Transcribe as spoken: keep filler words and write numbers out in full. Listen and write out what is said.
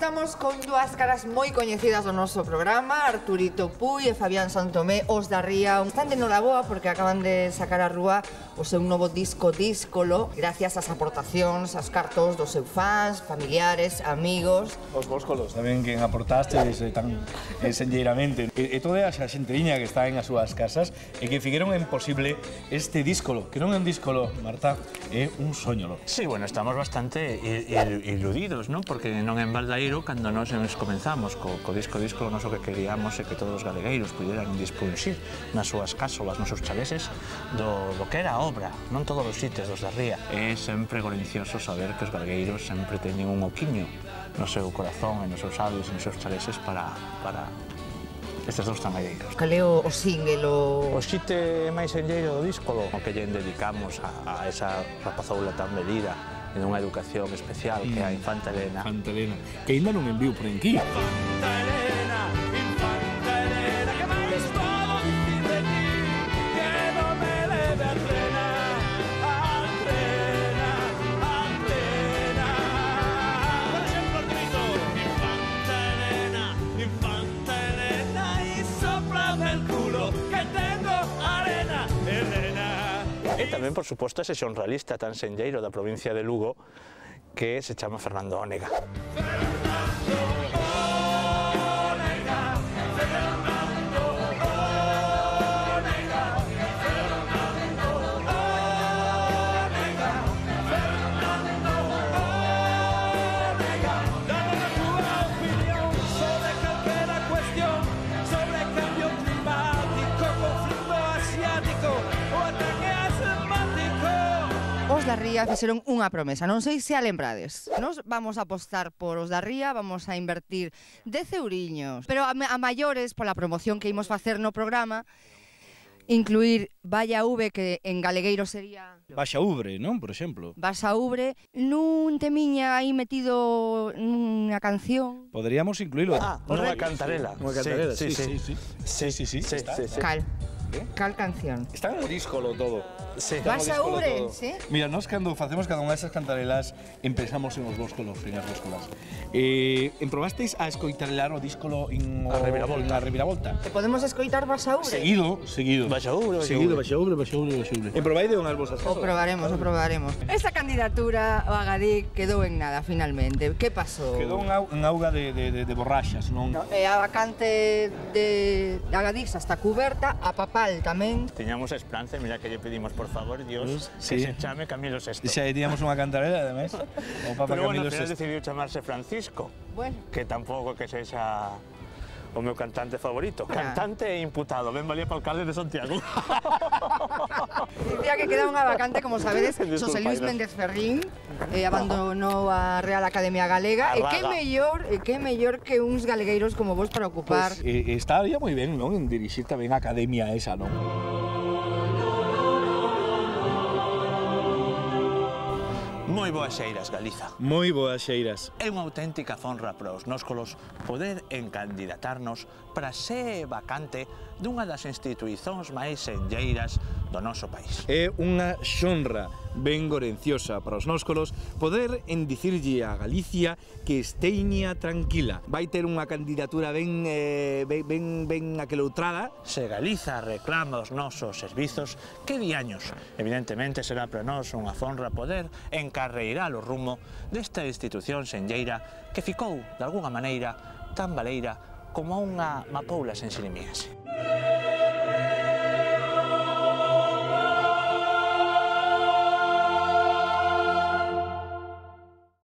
estamos con dúas caras moi coñecidas do noso programa, Arturito Puy e Fabián Santomé, os da Ría. Están de noraboa porque acaban de sacar a rúa o seu novo disco Díscolo, gracias ás aportacións, aos cartos dos seus fans, familiares, amigos. Os vóscolos tamén que aportastes eh, tan eh, senlleiramente. E, e toda esa xenteriña que está en as súas casas e que fixeron imposible este díscolo, que non é un díscolo, Marta, é un soñolo. Sí, bueno, estamos bastante iludidos, ¿no? Porque non en Baldairo, cando nos comenzamos co, co disco Díscolo, nos o que queríamos é que todos os galegueiros puderan dispulsir nas súas cásolas, nos seus chaleses, do, do que era a obra, non todos os sitios dos da Ría. É sempre golincioso saber que os galegueiros sempre teñen un oquiño no seu corazón, nos seus sabios, nos seus chaleses para, para estes dous tangalleiros. Cal é o, o single, o... O xite máis enlleiro do Díscolo, o que lle dedicamos a, a esa rapazoula tan medida en unha educación especial que é a Infanta Elena. Infanta Elena, que ainda non envío por aquí. Infanta Elena, Infanta Elena, que máis todo dicir de ti, que non me debe a trena, a trena, a trena. Por exemplo, el grito, Infanta Elena, Infanta Elena, y soplame el culo, que tengo arena, Elena. E tamén, por suposto, ese xornalista tan senlleiro da provincia de Lugo que se chama Fernando Ónega. Os da Ría fixeron unha promesa, non sei se a lembrades. Nos vamos a apostar por os da Ría, vamos a invertir dez euriños, pero a, a maiores, pola promoción que imos facer no programa, incluir Valla V, que en galegueiro sería... Baixa Ubre, non? Por exemplo. Baixa Ubre, nun temiña aí metido nunha canción. Poderíamos incluílo. Ah, nunha cantarela. Nunha cantarela, sí, sí, sí. Sí, sí, sí. Sí, sí, sí. Cal. Cal canción. Está no díscolo todo. Sí. Baixa Ubre, sí? Mira, nos cando facemos cada unha desas cantarelas empezamos en os vóscolos, en as vóscolas. Eh, emprobasteis a escoitarelar o díscolo en o, a reviravolta. Na reviravolta? Te podemos escoitar Baixa Ubre? Seguido, seguido. Baixa Ubre, Baixa Seguido, Ubre. Baixa Ubre, Baixa Ubre, Baixa Ubre. Emprobaide unhas vosas O probaremos, o probaremos. Esta candidatura ao Agadic quedou en nada, finalmente. Que pasou? Quedou un, au, un auga de, de, de, de borraxas, non? No, e a vacante de Agadic xa está cuberta, a Papal tamén. Tiñamos a esperanza, mira que lle pedimos, por favor, Dios, sí. que se chame Camilo sexto. Xa diríamos unha cantarela, ademais. O Papa Pero bueno, Camilo ao final sexto. decidiu chamarse Francisco, Bueno. que tampouco que sexa o meu cantante favorito. Ah. Cantante e imputado, ben valía para o alcalde de Santiago. Dicía que queda unha vacante, como sabedes, Xosé Luis Disculpainos. Méndez Ferrín eh, abandonou a Real Academia Galega. A E que vaga. mellor, e que mellor que uns galegueiros como vos para ocupar. Pues, eh, estaría moi ben, non? En dirixir tamén a academia esa, non? Moi boas xeiras, Galiza. Moi boas xeiras. É unha auténtica fonra para os nóscolos poder encandidatarnos para ser vacante dunha das instituicións máis senlleiras do noso país. É unha xonra ben gorenciosa para os nóscolos poder endicirlle a Galicia que esteña tranquila. Vai ter unha candidatura ben, eh, ben, ben, ben aqueloutrada. Se Galiza reclama os nosos servizos, que diaños? Evidentemente será para nós unha fonra poder encarreirar o rumo desta institución senlleira que ficou, de alguna maneira, tan baleira como unha mapoula sen sirimiense.